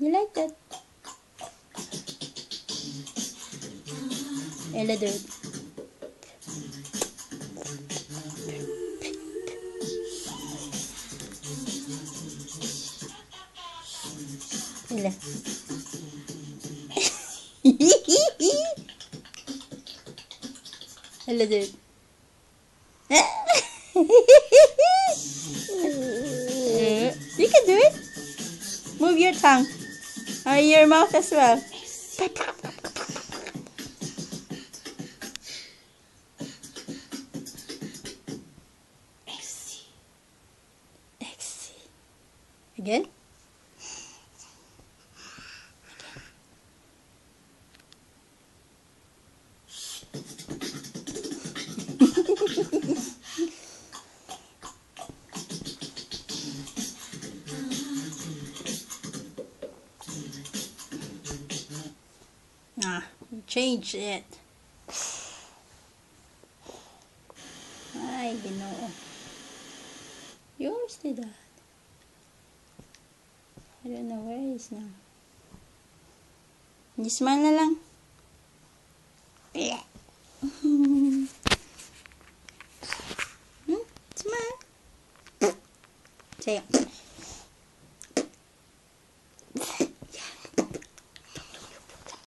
You like that? Ella, do it. Ella. Ella, do it. You can do it. Move your tongue. Or your mouth as well. Exy. Again. Change it. Ay, Ginoo. You always do that. I don't know where he is now. You smile na lang. Yeah. Smile. Say it.